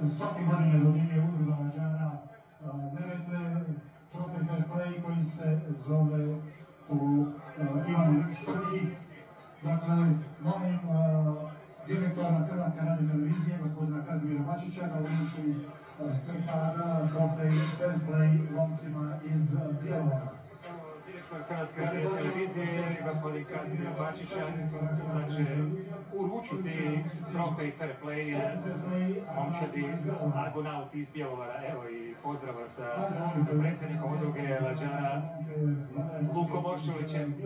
svake godine dodjeljuje udruga Mađara Neretve, trofej Fair Play koji se zove tu Ivanović prvi. Dakle, molim direktora Hrvatske radiotelevizije, gospodina Kazimira Bačića, da uruči trofej Fair Play momcima iz Bjelovara. Direktor Hrvatske radiotelevizije, gospodin Kazimir Bačića, sad će uručiti trofej Fair Play momčadi Argonauti iz Bjelovara. Evo i pozdrava sa predsjednikom udruge Lađara Lukom Oršovićem.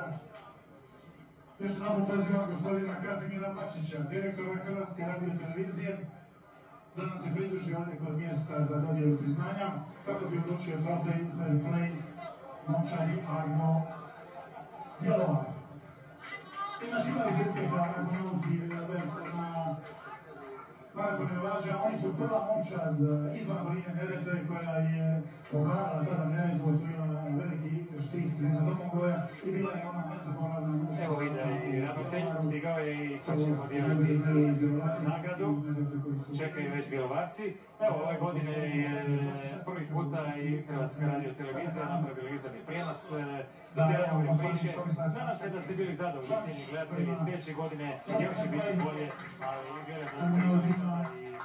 Još jednom pozivam gospodina Kazimira Bačića, direktora Hrvatske radiotelevizije, da nam se pridruži ovdje kod mjesta za dodjelu priznanja, kako bi uručio trofej Fair Play momčadi Argo Bjelovar. Inače imali su uspjeha Argonauti na maratonu Lađa. Oni su prva momčad izvan doline Neretve koja je poharala tada Neretvu, osvojila veliki štit kriza Domogoja i bila je ona nezaboravna muška. Evo ide i ravnatelj, stigao je i sad će podijeliti nagradu. Čekaju već Bjelovarci. Evo, ove godine je prvi puta i Hrvatska radiotelevizija napravila izravni prijenos cijele ove priče. Nadam se da ste bili zadovoljni cijenjeni gledatelji. Sljedeće godine još će biti bolje, ali vjerujem da ste i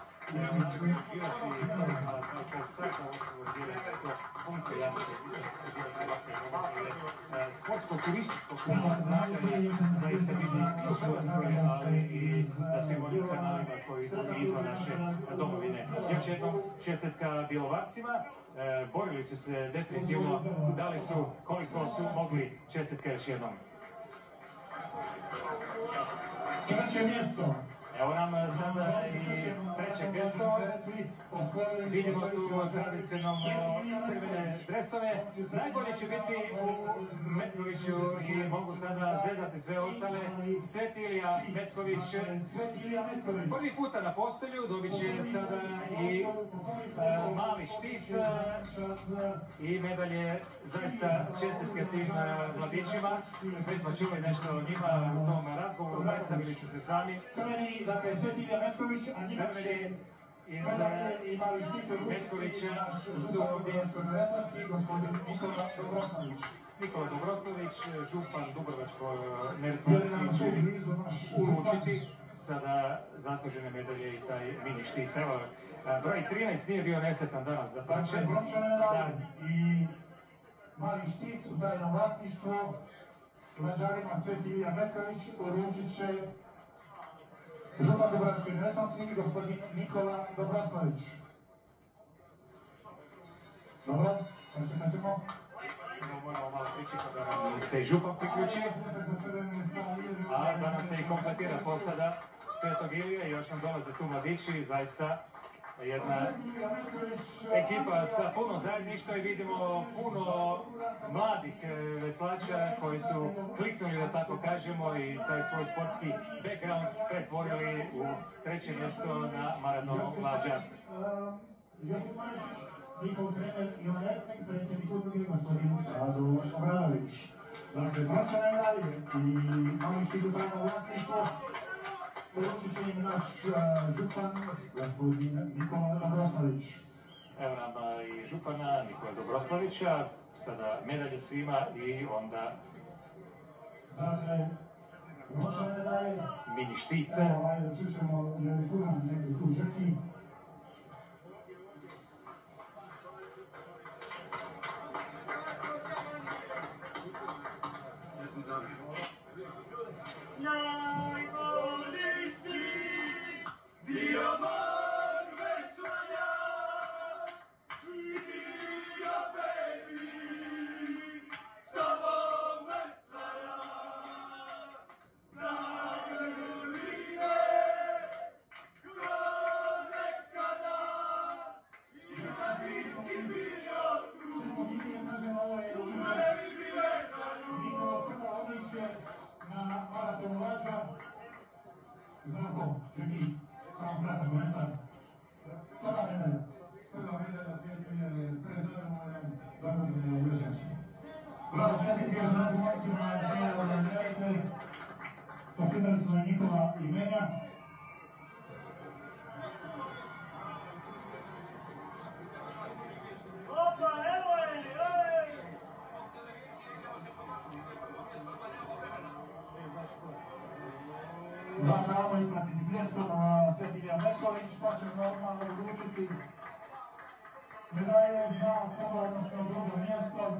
sportskog turističkog značenja da ih se vidi u Hrvatskoj, ali i na svim onim kanalima koji su izvan naše domovine. Još jednom čestitka Bjelovarcima, borili su se definitivno, dali su koliko su mogli. Čestitka još jednom. Treće mjesto. Evo nam sada i treće mjesto. Vidimo tu tradicionalno crvene dresove. Najbolje će biti u Metkoviću i mogu sada zezati sve ostale. Svetilija Metković prvi puta na postolju, dobit će sada i mali štit i medalje. Zaista čestitke tim mladićima. Mi smo čuli nešto o njima u tom razgovoru, predstavili su se sami. Dakle, Svetilija Metković, a njima će iz Metkovića su ovdje gospodin Nikola Dobrosnović. Nikola Dobrosnović, župan Dubrovačko-neretvanski će uručiti sada zaslužene medalje i taj mini štit. Evo, broj 13 nije bio nesretan danas, da pače. Dakle, brončana medalja i mali štit u tajnom vlasništvu Lađarima Svetilija Metković uručit će župan Dubrovačko-neretvanski, gospodin Nikola Dobrosnović. Dobro, sad čekat ćemo. Moramo malo pričekati da nam se i župan priključi, a da nam se i kompletira posada Svetog Ilije. Još nam dolaze tu mladići, zaista jedna ekipa sa puno zajedništva i vidimo puno mladih veslača koji su kliknuli, da tako kažemo, i taj svoj sportski background pretvorili u treće mjesto na maratonu Lađa. Josip Marišić, njihov trener i onetnik, predsjednik udruge, gospodin Rado Obradović. Dakle, brončane medalje i mali štit u tajnom vlasništvu uručit će im naš župan, gospodin Nikola Dobrosnović. Evo nam i župana Nikola Dobrosnovića, sada medalje svima i onda dakle, brončane medalje. Mini štit. Evo, ajde, čućemo neki tu čeki. Najbolji si, dio mog veselja, i dio baby, s tobom veselja. Zagrli me, ko nekada, i za niskim bio tu, sve mi bile danu. Nikola prva odličje na maratonu Lađa. Zdravko, čeki, samo kratak komentar. Prva medalja. Prva medalja Svetilije, prezadovoljan Dragotin Jošać. Bravo, čestitke za neku momcima na cijelu Neretve. Pročitali smo njihova imena. Znamo ispratiti pljeskom Svetilija Metković, pa će normalno uručiti medalje za prvo, odnosno drugo mjesto.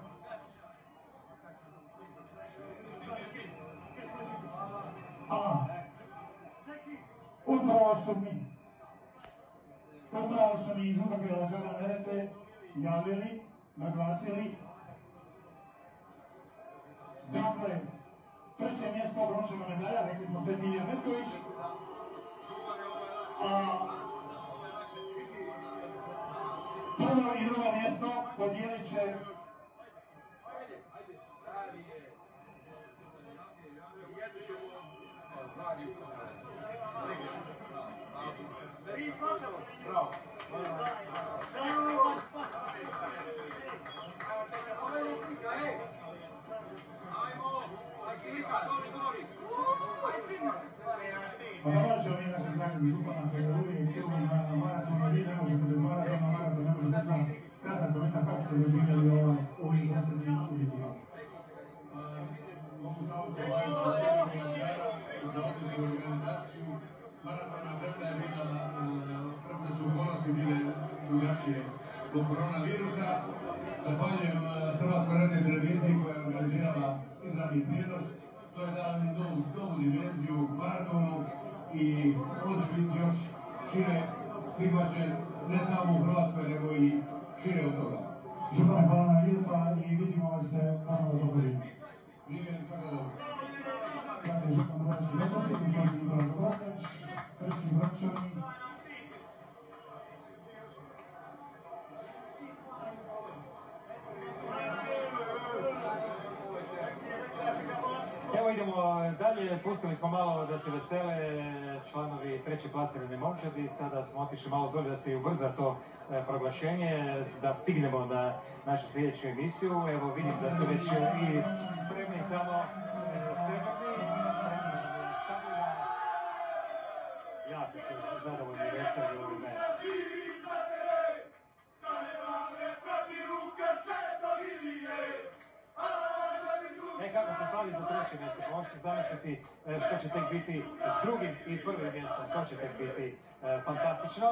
A upravo su mi iz Udruge Lađara Neretve javili, naglasili. Dakle, treće mjesto brončana medalja, rekli smo Svetilija Metković. A prvo i drugo mjesto podijelit će Zahvalit ćemo mi našem dragom župana koji je uvijek htjeli na maratonu, vi ne možete bez maratona, maraton ne može bez nas. Kratak komentar kako ste doživjeli ovih 10 uvjetima. Mogu samo pohvaliti za odličnu organizaciju. Maratona premda je bila, premda su okolnosti bile drugačije zbog koronavirusa. Zahvaljujem Hrvatskoj radioteleviziji koja je organizirala izravni prijenos. To je dala novu dimenziju maratonu i on će biti još šire prihvaćen, ne samo u Hrvatskoj, nego i šire od toga. Župane, hvala na lijepa i vidimo se ponovo dobro. Živjeli svaka dobro. Dakle, župan Brački Metković, gospodin Nikola Dobrošković, treći Bračani. Evo idemo dalje, pustili smo malo da se vesele članovi treće klasirane momčadi, sada smo otišli malo dolje da se ubrza to proglašenje, da stignemo na našu sljedeću emisiju. Evo vidim da su već i spremni tamo srebrni, spremni stavljena. Jako su zadovoljni i veseli ovime. Kako se slavi za treće mjesto, pa možete zamisliti što će tek biti s drugim i prvim mjestom, to će tek biti fantastično.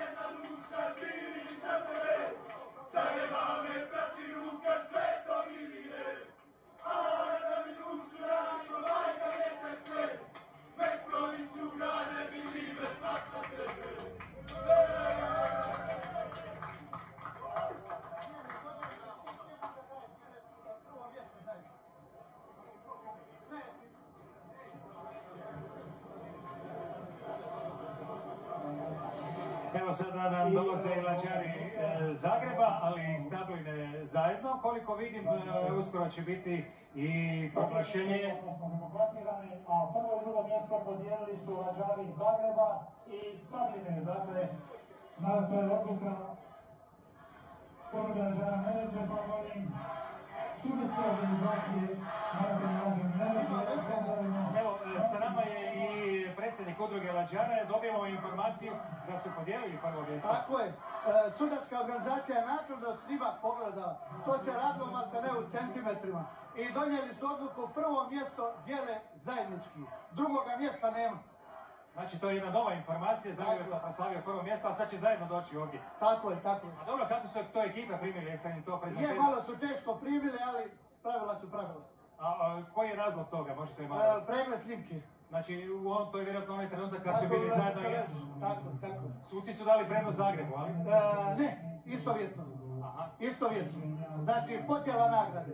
Evo sada nam dolaze i Lađari Zagreba, ali i Stabline zajedno. Koliko vidim, uskoro će biti i proglašenje. A prvo i drugo mjesto podijelili su Lađari Zagreba i Stabline. Dakle, to je odluka Udruge Lađara Neretve, pa molim sudijske organizacije Maratona Lađara Neretve. Evo, sa nama je i predsjednik Udruge Lađara, dobijemo informaciju da su podijelili prvo mjesto. Tako je. Sudačka organizacija je naknadno svima pogledala. To se radilo maltene u centimetrima. I donijeli su odluku, prvo mjesto dijele zajednički. Drugoga mjesta nema. Znači, to je jedna nova informacija, Zagreb je proslavio prvo mjesto, a sad će zajedno doći ovdje. Tako je, tako je. A dobro, kako su to ekipe primili, jeste im to prezentirali? Malo su teško primili, ali pravila su pravila. A koji je razlog toga, možete malo? Pregled snimke. Znači, to je vjerojatno onaj trenutak kad su bili zajedno. Tako. Suci su dali prednost Zagrebu, ali? Ne, istovjetno. Aha. Istovjetno. Znači, podjela nagrade.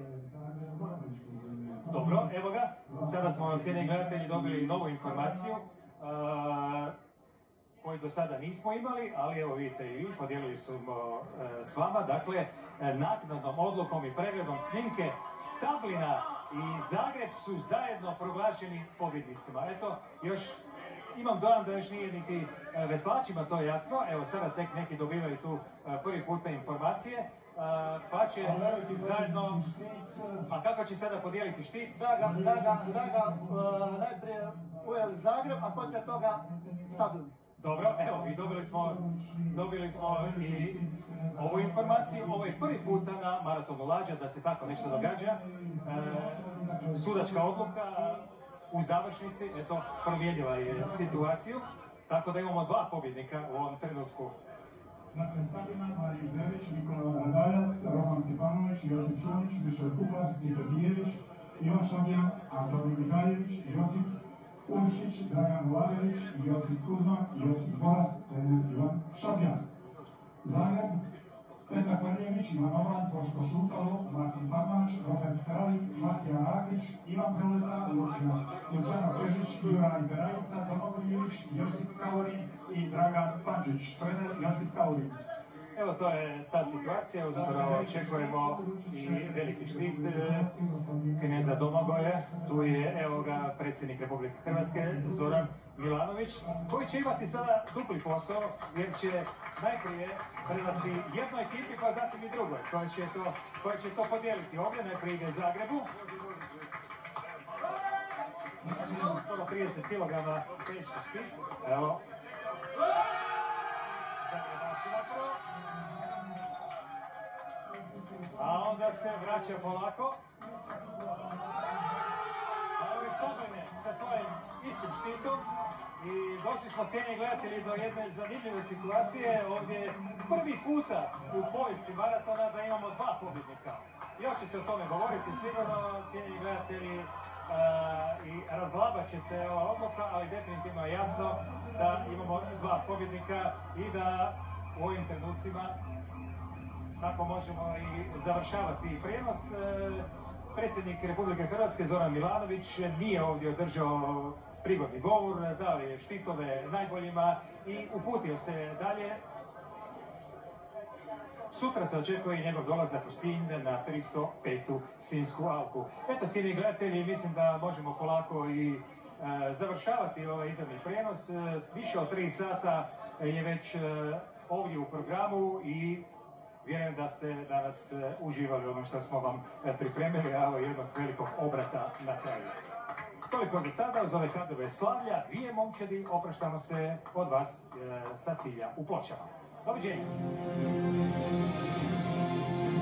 Dobro, evo ga. Sada smo, cijenjeni gledatelji, dobili novu informaciju koju do sada nismo imali, ali evo vidite i vi, podijelili su s vama. Dakle, naknadnom odlukom i pregledom snimke Stablina i Zagreb su zajedno proglašeni pobjednicima. Eto, još imam dojam da još nije niti veslačima to jasno. Evo, sada tek neki dobivaju tu prvi puta informacije. Pa će zajedno... A kako će sada podijeliti štit? Da ga najprije ujeli Zagreb, a poslije toga Stablin. Dobro, evo, i dobili smo i ovu informaciju. Ovo je prvi puta na Maratonu Lađa da se tako nešto događa. Sudačka odluka u završnici, eto, promijenila je situaciju, tako da imamo 2 pobjednika u ovom trenutku. Dakle, Stavina, Marija Izdević, Nikola Radajac, Roman Stipanović, Josip Šunić, Mišel Kupas, Tito Dijević, Ivan Šabjan, Antoni Mihajlović, Josip Uršić, Dragan Vlarević, Josip Kuzma, Josip Boras, trener Ivan Šabjan. Zagreb, Petar Krljević, Ivan Ovan, Boško Šutalo, Martin Pavanić, Robert Kralik, Matija Rakić, Ivan Proleta, Luciano Pežić, Juraj Perajica, Domagoljević, Josip Kaurin i Dragan Pančić, trener Josip Kaurin. Evo, to je ta situacija, uskoro očekujemo i veliki štit kneza Domagoja. Tu je, evo ga, predsjednik Republike Hrvatske, Zoran Milanović, koji će imati sada dupli posao, jer će najprije predati jednoj ekipi, pa zatim i drugoj, koja će to podijeliti. Ovdje najprije ide Zagrebu. Skoro 30 kg teški štit. Evo. Zagrebašina prvo. A onda se vraća polako. A ovi Stobojne sa svojim istim štitom. I došli smo, cijenjeni gledatelji, do jedne zanimljive situacije. Ovdje prvi puta u povijesti maratona da imamo 2 pobjednika. Još će se o tome govoriti sigurno, cijenjeni gledatelji, i razlabat će se ova odluka, ali definitivno je jasno da imamo 2 pobjednika i da u ovim trenucima tako možemo i završavati prijenos. Predsjednik Republike Hrvatske Zoran Milanović nije ovdje održao prigodni govor, dao je štitove najboljima i uputio se dalje. Sutra se očekuje njegov dolazak u Sinj na 305. Sinjsku alku. Eto, cijenjeni gledatelji, mislim da možemo polako i završavati ovaj izravni prijenos. Više od 3 sata je već ovdje u programu i vjerujem da ste danas uživali ono što smo vam pripremili, a ovo jednog velikog obrata na kraju. Toliko za sada, uz ove kadrove slavlja, 2 momčadi, opraštamo se od vas sa cilja u Pločama. Doviđenja!